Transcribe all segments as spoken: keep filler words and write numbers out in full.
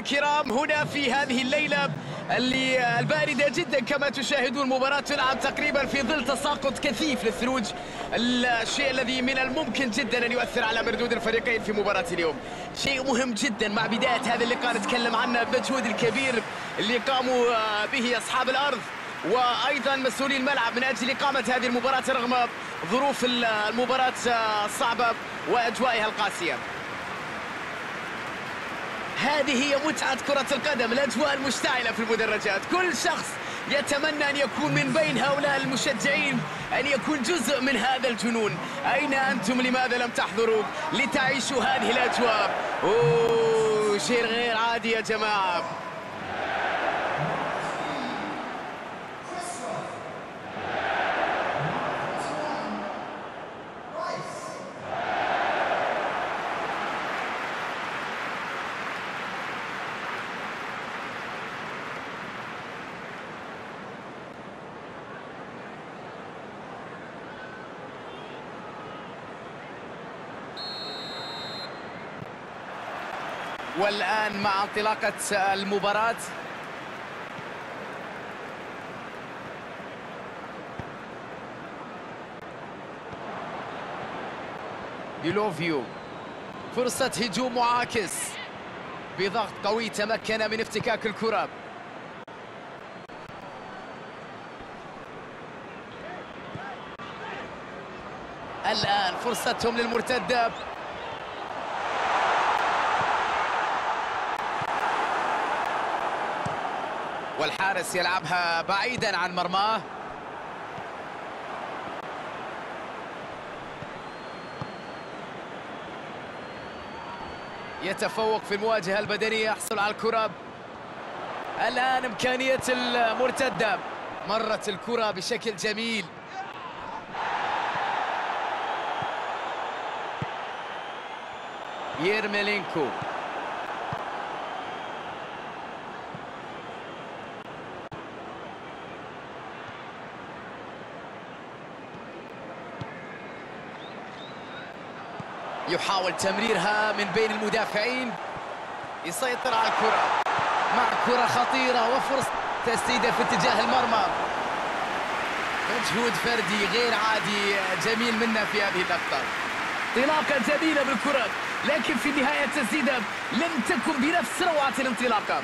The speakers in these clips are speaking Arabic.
الكرام، هنا في هذه الليلة اللي الباردة جدا كما تشاهدون، مباراة تلعب تقريبا في ظل تساقط كثيف للثلوج، الشيء الذي من الممكن جدا أن يؤثر على مردود الفريقين في مباراة اليوم. شيء مهم جدا مع بداية هذا اللقاء نتكلم عنه المجهود الكبير اللي قاموا به أصحاب الأرض وأيضا مسؤولي الملعب من أجل إقامة هذه المباراة رغم ظروف المباراة الصعبة وأجوائها القاسية. هذه هي متعة كرة القدم، الأجواء المشتعلة في المدرجات، كل شخص يتمنى أن يكون من بين هؤلاء المشجعين، أن يكون جزء من هذا الجنون. أين أنتم؟ لماذا لم تحضروا لتعيشوا هذه الأجواء؟ أوه، شيء غير عادي يا جماعة. والآن مع انطلاقة المباراة يولوفيو، فرصة هجوم معاكس بضغط قوي تمكن من افتكاك الكرة. الآن فرصتهم للمرتدة، والحارس يلعبها بعيدا عن مرماه. يتفوق في المواجهة البدنية، يحصل على الكرة. الآن إمكانية المرتدة، مرت الكرة بشكل جميل. يرميلينكو، يحاول تمريرها من بين المدافعين، يسيطر على الكرة مع كرة خطيرة وفرصة تسديدة في اتجاه المرمى. مجهود فردي غير عادي جميل منا في هذه اللقطة. انطلاقة جميلة بالكرة، لكن في النهاية التسديدة لم تكن بنفس روعة الانطلاقة.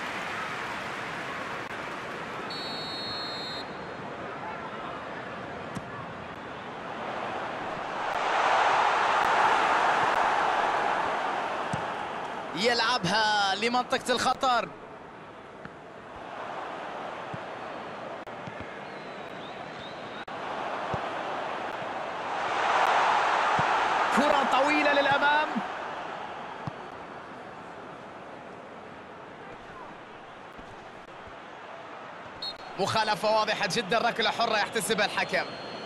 يلعبها لمنطقة الخطر. كرة طويلة للأمام، مخالفة واضحة جدا، ركلة حرة يحتسبها الحكم.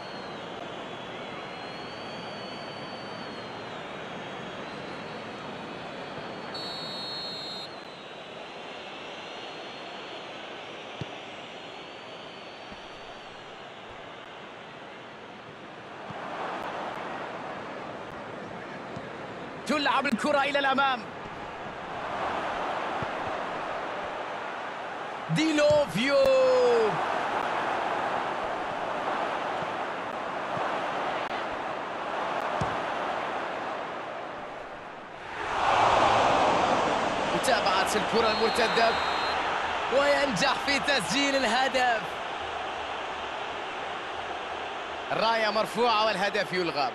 تلعب الكرة إلى الأمام. ديلوفيو، متابعة الكرة المرتدة وينجح في تسجيل الهدف. الراية مرفوعة والهدف يلغى.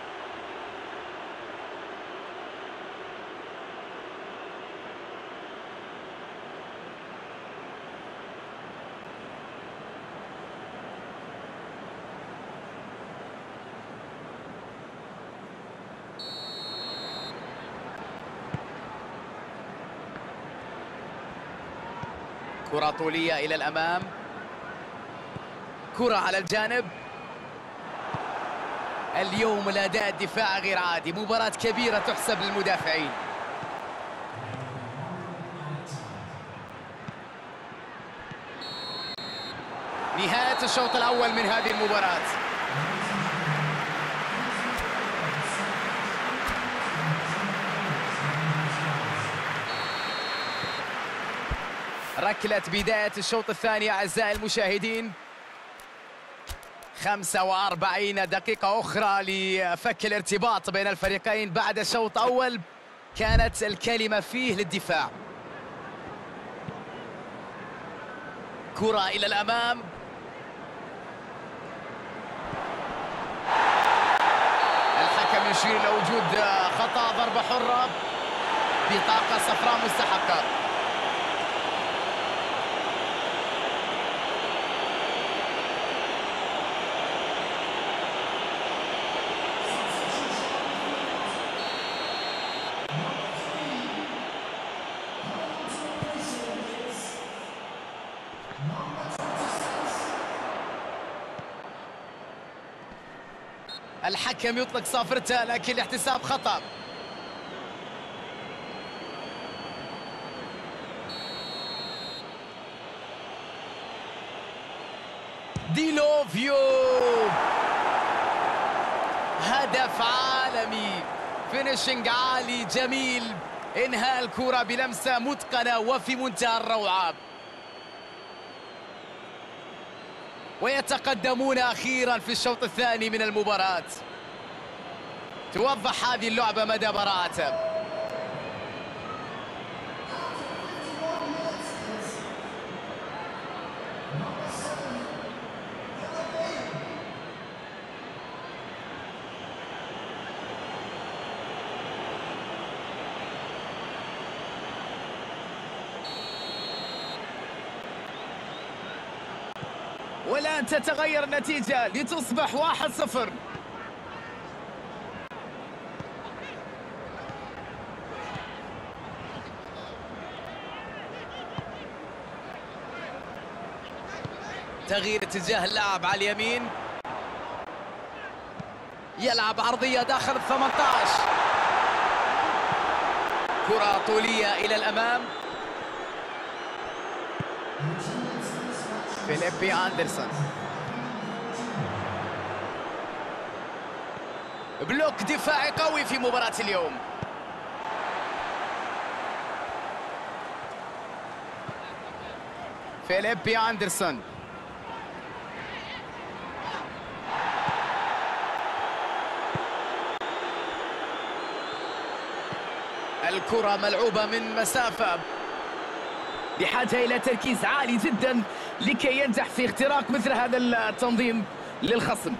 كرة طولية إلى الأمام، كرة على الجانب. اليوم الأداء الدفاع غير عادي، مباراة كبيرة تحسب للمدافعين. نهاية الشوط الأول من هذه المباراة. ركلة بداية الشوط الثاني أعزائي المشاهدين. خمسة وأربعين دقيقة أخرى لفك الارتباط بين الفريقين بعد شوط أول كانت الكلمة فيه للدفاع. كرة إلى الأمام، الحكم يشير إلى وجود خطأ، ضربة حرة، بطاقة صفراء مستحقة. الحكم يطلق صافرته لكن الاحتساب خطأ. ديلوفيو، هدف عالمي، فينيشنج عالي جميل، انهاء الكرة بلمسة متقنة وفي منتهى الروعة. ويتقدمون أخيرا في الشوط الثاني من المباراة. توضح هذه اللعبة مدى براعتها. والآن تتغير النتيجة لتصبح واحد صفر. تغيير اتجاه اللاعب على اليمين، يلعب عرضية داخل ال ثمانية عشر، كرة طولية إلى الأمام. فيليبي أندرسون، بلوك دفاعي قوي في مباراة اليوم. فيليبي أندرسون، الكرة ملعوبة من مسافة، بحاجة إلى تركيز عالي جدا لكي ينجح في اختراق مثل هذا التنظيم للخصم.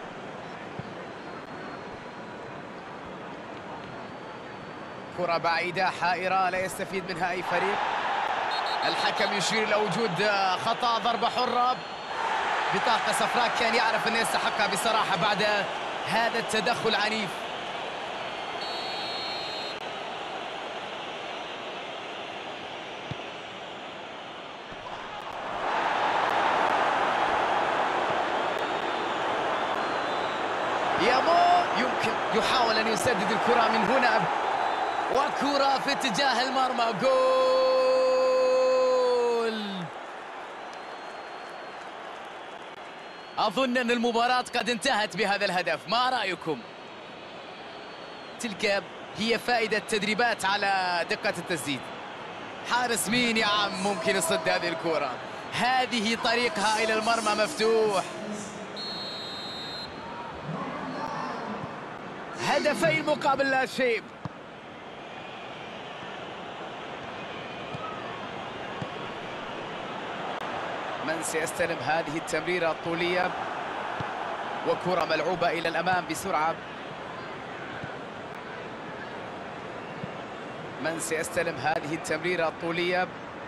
كرة بعيدة حائرة لا يستفيد منها أي فريق. الحكم يشير إلى وجود خطأ، ضربة حرة، بطاقة صفراء، كان يعرف أن يستحقها بصراحة بعد هذا التدخل العنيف. يامو يمكن يحاول أن يسدد الكرة من هنا، وكرة في اتجاه المرمى، جول. أظن أن المباراة قد انتهت بهذا الهدف، ما رأيكم؟ تلك هي فائدة التدريبات على دقة التسديد. حارس مين يا عم ممكن يصد هذه الكرة؟ هذه طريقها إلى المرمى مفتوح. هدفين مقابل لا شيء. من سيستلم هذه التمريرة الطولية؟ وكرة ملعوبة إلى الأمام بسرعة. من سيستلم هذه التمريرة الطولية؟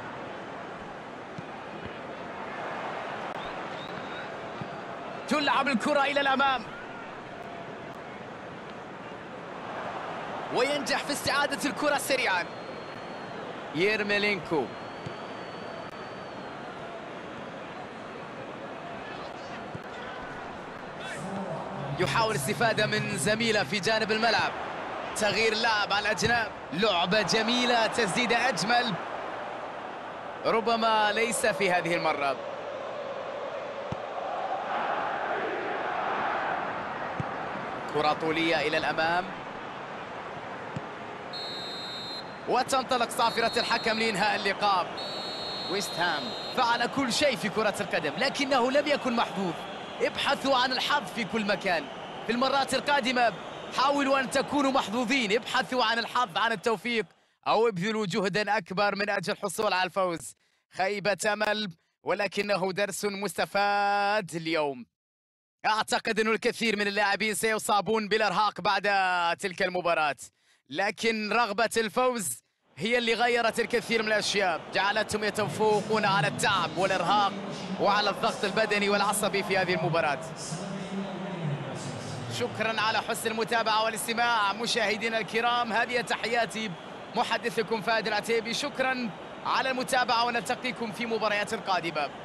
تلعب الكرة إلى الأمام، وينجح في استعادة الكرة سريعا. يرميلينكو، يحاول الاستفادة من زميله في جانب الملعب. تغيير اللاعب على الأجناب، لعبة جميلة، تسديدة أجمل، ربما ليس في هذه المرة. كرة طولية إلى الأمام، وتنطلق صافرة الحكم لإنهاء اللقاء. ويست هام فعل كل شيء في كرة القدم لكنه لم يكن محظوظ. ابحثوا عن الحظ في كل مكان. في المرات القادمة حاولوا أن تكونوا محظوظين. ابحثوا عن الحظ، عن التوفيق، أو ابذلوا جهدا أكبر من أجل الحصول على الفوز. خيبة أمل ولكنه درس مستفاد اليوم. أعتقد أن الكثير من اللاعبين سيصابون بالإرهاق بعد تلك المباراة، لكن رغبة الفوز هي اللي غيرت الكثير من الأشياء، جعلتهم يتفوقون على التعب والإرهاق وعلى الضغط البدني والعصبي في هذه المباراة. شكرا على حسن المتابعة والاستماع مشاهدينا الكرام. هذه تحياتي محدثكم فهد العتيبي. شكرا على المتابعة ونلتقيكم في مباريات قادمة.